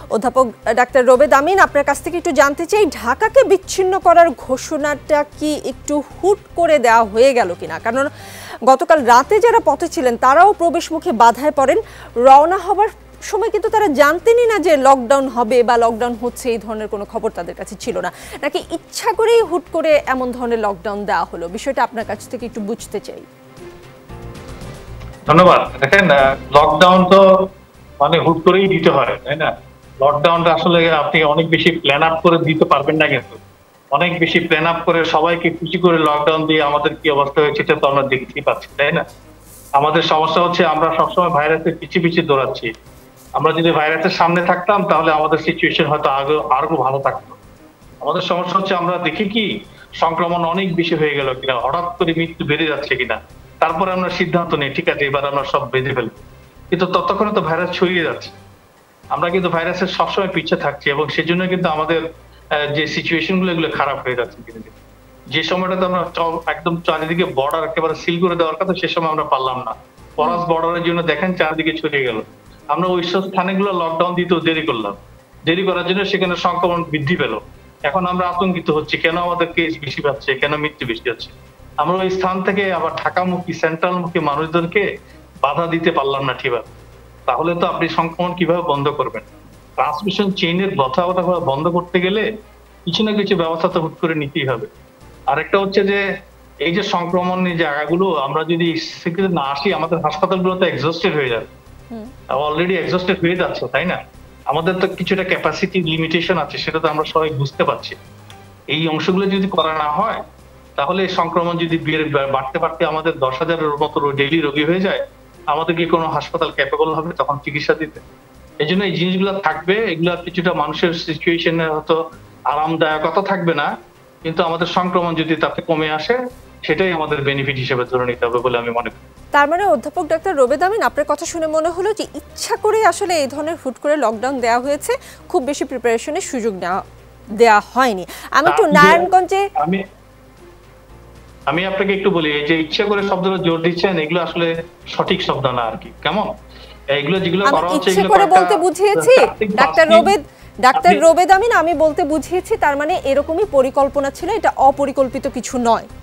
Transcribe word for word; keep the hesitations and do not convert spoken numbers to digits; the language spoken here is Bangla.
অধ্যাপক ডাক্তার রোবেদ আমিন, আপনার কাছ থেকে একটু জানতে চাই, ঢাকাকে বিচ্ছিন্ন করার ঘোষণাটা কি একটু হুট করে দেওয়া হয়ে গেল কিনা? কারণ গতকাল রাতে যারা পথে ছিলেন তারাও প্রবেশমুখে বাধায় পড়েন। রওনা হবার সময় কিন্তু তারা জানতেনই না যে লকডাউন হবে বা লকডাউন হচ্ছে, এই ধরনের কোনো খবর তাদের কাছে ছিল না। নাকি ইচ্ছা করেই হুট করে এমন ধরনের লকডাউন দেওয়া হলো? বিষয়টা আপনার কাছ থেকে একটু বুঝতে চাই। ধন্যবাদ। দেখেন, লকডাউন তো মানে হুট করেই দিতে হয়, তাই না? লকডাউনটা আসলে আপনি অনেক বেশি প্ল্যান আপ করে দিতে পারবেন না, কিন্তু অনেক বেশি প্ল্যান আপ করে সবাইকে খুশি করে লকডাউন দিয়ে আমাদের কি অবস্থা হয়েছে সেটা তো আমরা দেখতেই পাচ্ছি, তাই না? আমাদের সমস্যা হচ্ছে আমরা সবসময় ভাইরাসের পিছিয়ে পিছিয়ে দৌড়াচ্ছি। আমরা যদি ভাইরাসের সামনে থাকতাম তাহলে আমাদের সিচুয়েশন হয়তো আরো আরো ভালো থাকতো। আমাদের সমস্যা হচ্ছে আমরা দেখি কি সংক্রমণ অনেক বেশি হয়ে গেল কিনা, হঠাৎ করে মৃত্যু বেড়ে যাচ্ছে কিনা, তারপরে আমরা সিদ্ধান্ত নিই ঠিক আছে এবার আমরা সব বেঁধে ফেলবো, কিন্তু ততক্ষণে তো ভাইরাস ছড়িয়ে যাচ্ছে। আমরা কিন্তু ভাইরাসের সবসময় পিছিয়ে থাকছি এবং সেজন্য কিন্তু আমাদের যে সিচুয়েশন গুলো এগুলো খারাপ হয়ে যাচ্ছে। কিন্তু যে সময়টাতে আমরা একদম চারিদিকে বর্ডার একেবারে সিল করে দেওয়ার কথা, সে সময় আমরা পারলাম না। পরাস বর্ডারের জন্য দেখেন চারিদিকে ছড়িয়ে গেল। আমরা ওই সব স্থানগুলো লকডাউন দিতেও দেরি করলাম, দেরি করার জন্য সেখানে সংক্রমণ বৃদ্ধি পেল। এখন আমরা আতঙ্কিত হচ্ছি কেন আমাদের কেস বেশি পাচ্ছে, কেন মৃত্যু বেশি হচ্ছে। আমরা ওই স্থান থেকে আবার ঢাকামুখী সেন্ট্রালমুখী মানুষদেরকে বাধা দিতে পারলাম না ঠিকভাবে। তাহলে তো আপনি সংক্রমণ কিভাবে বন্ধ করবেন? ট্রান্সমিশন চেইনের কথাবার্তা বন্ধ করতে গেলে কিছু না কিছু ব্যবস্থা তো হুট করে নিতেই হবে। আরেকটা হচ্ছে যে এই যে সংক্রমণ জায়গাগুলো আমরা যদি সেখানে না আসি, আমাদের হাসপাতালগুলো তো এক্সস্টেড হয়ে যাবে, অলরেডি এক্সস্টেড হয়ে যাচ্ছে, তাই না? আমাদের তো কিছুটা ক্যাপাসিটি লিমিটেশন আছে, সেটা তো আমরা সবাই বুঝতে পারছি। এই অংশগুলো যদি করা না হয় তাহলে সংক্রমণ যদি বাড়তে বাড়তে আমাদের দশ হাজারের মতো ডেইলি রোগী হয়ে যায়, আমাদের কি কোনো হাসপাতাল ক্যাপেবল হবে তখন চিকিৎসা দিতে? এই জন্য এই জিনিসগুলো থাকবে, এগুলা কিছুটা মানুষের সিচুয়েশনে হয়তো আরামদায়কতা থাকবে না, কিন্তু আমাদের সংক্রমণ যদি তাতে কমে আসে সেটাই আমাদের বেনিফিট হিসেবে ধরে নিতে হবে বলে আমি মনে করি। তার মানে অধ্যাপক ডাক্তার রোবেদ আমিন, আপনার কথা শুনে মনে হলো যে ইচ্ছা করে আসলে এই ধরনের হুট করে লকডাউন দেওয়া হয়েছে, খুব বেশি প্রিপারেশনের সুযোগ নেওয়া দেওয়া হয়নি। আমি একটু নারায়ণগঞ্জে আমি আমি আপনাকে একটু বলি, এই যে ইচ্ছা করে শব্দটা জোর দিচ্ছেন এগুলো আসলে সঠিক শব্দ না আর কি। কেমন এগুলো যেগুলো করা হচ্ছে ইচ্ছা করে বলতে বুঝিয়েছি ডাক্তার রোবেদ ডাক্তার রোবেদ আমিন, আমি বলতে বুঝিয়েছি তার মানে এরকমই পরিকল্পনা ছিল, এটা অপরিকল্পিত কিছু নয়।